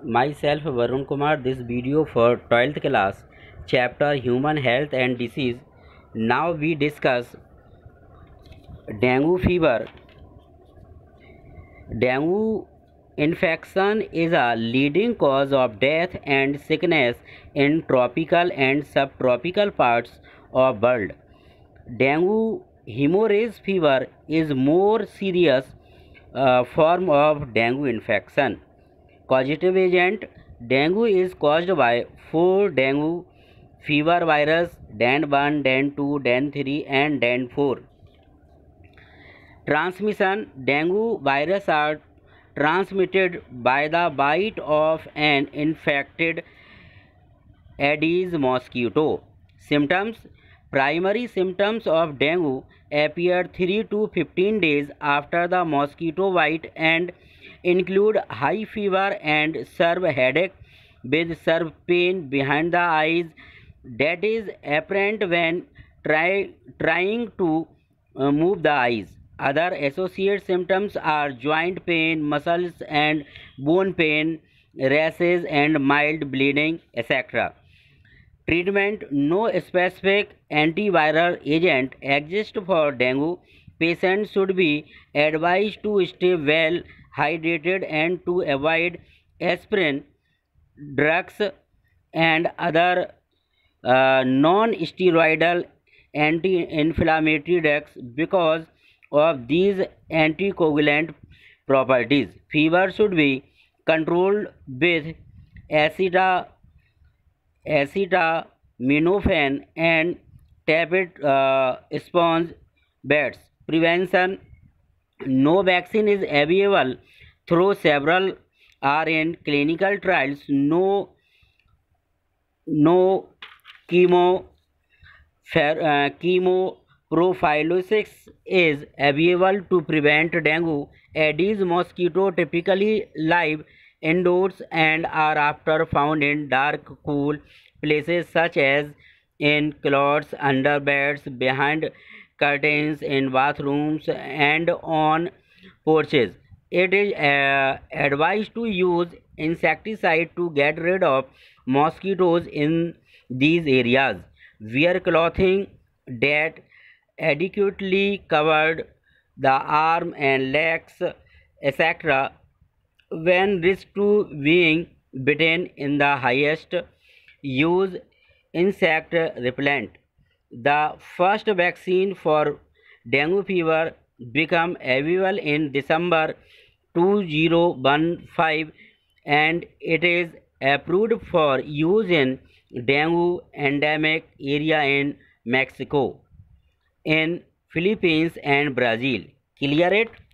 Myself Varun Kumar. This video for 12th class, chapter Human Health and Disease. Now we discuss dengue fever. Dengue infection is a leading cause of death and sickness in tropical and subtropical parts of world. Dengue hemorrhage fever is more serious form of dengue infection. Causative agent: dengue is caused by 4 dengue fever virus: DEN1, DEN2, DEN3 and DEN4. Transmission: dengue virus are transmitted by the bite of an infected Aedes mosquito. Symptoms: primary symptoms of dengue appear 3 to 15 days after the mosquito bite and include high fever and severe headache with severe pain behind the eyes that is apparent when trying to move the eyes. Other associated symptoms are joint pain, muscles and bone pain, rashes and mild bleeding, etc. Treatment: no specific antiviral agent exists for dengue. Patients should be advised to stay well hydrated and to avoid aspirin, drugs, and other non-steroidal anti-inflammatory drugs because of these anticoagulant properties. Fever should be controlled with acetaminophen and tablet sponge beds. Prevention: no vaccine is available, though several are in clinical trials. No chemo chemoprophylaxis is available to prevent dengue. Aedes mosquito typically live indoors and are often found in dark, cool places such as in closets, under beds, behind curtains, in bathrooms, and on porches. It is advised to use insecticide to get rid of mosquitoes in these areas. Wear clothing that adequately covered the arm and legs, etc. When risk to being bitten in the highest, use insect repellent. The first vaccine for dengue fever became available in December 2015 and it is approved for use in dengue endemic area in Mexico, in Philippines and Brazil. Clear it?